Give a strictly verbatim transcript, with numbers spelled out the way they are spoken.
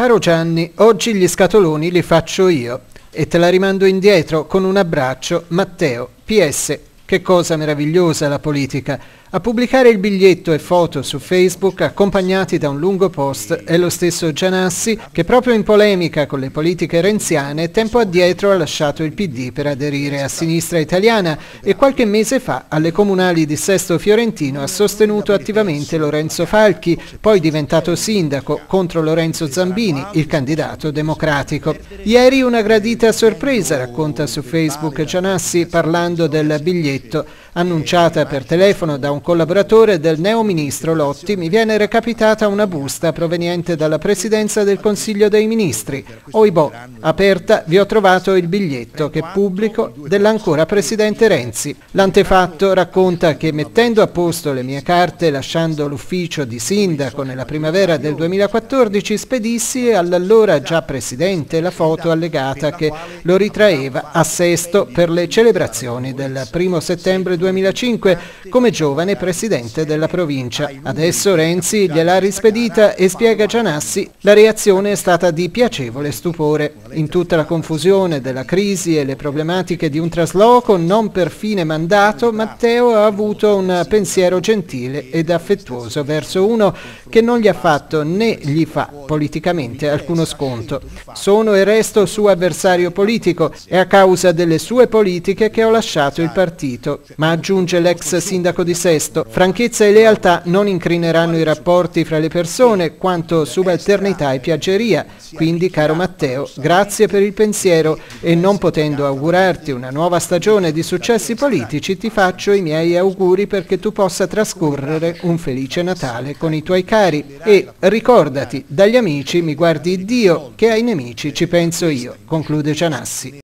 Caro Gianni, oggi gli scatoloni li faccio io e te la rimando indietro con un abbraccio, Matteo. P S. Che cosa meravigliosa la politica. A pubblicare il biglietto e foto su Facebook accompagnati da un lungo post è lo stesso Gianassi che proprio in polemica con le politiche renziane tempo addietro ha lasciato il P D per aderire a Sinistra Italiana e qualche mese fa alle comunali di Sesto Fiorentino ha sostenuto attivamente Lorenzo Falchi, poi diventato sindaco contro Lorenzo Zambini, il candidato democratico. Ieri una gradita sorpresa, racconta su Facebook Gianassi parlando del biglietto, annunciata per telefono da un collaboratore del neoministro Lotti, mi viene recapitata una busta proveniente dalla Presidenza del Consiglio dei Ministri. Oibò, aperta vi ho trovato il biglietto che pubblico dell'ancora Presidente Renzi. L'antefatto racconta che mettendo a posto le mie carte e lasciando l'ufficio di sindaco nella primavera del duemilaquattordici spedissi all'allora già Presidente la foto allegata che lo ritraeva a Sesto per le celebrazioni del primo settembre duemilacinque come giovane presidente della provincia. Adesso Renzi gliel'ha rispedita e spiega Gianassi, la reazione è stata di piacevole stupore. In tutta la confusione della crisi e le problematiche di un trasloco non per fine mandato, Matteo ha avuto un pensiero gentile ed affettuoso verso uno che non gli ha fatto né gli fa politicamente alcuno sconto. Sono e resto suo avversario politico, è a causa delle sue politiche che ho lasciato il partito. Ma aggiunge l'ex sindaco di Sesto, franchezza e lealtà non incrineranno i rapporti fra le persone quanto subalternità e piaggeria. Quindi, caro Matteo, grazie per il pensiero e non potendo augurarti una nuova stagione di successi politici, ti faccio i miei auguri perché tu possa trascorrere un felice Natale con i tuoi cari. E ricordati, dagli amici mi guardi Dio, che ai nemici ci penso io, conclude Gianassi.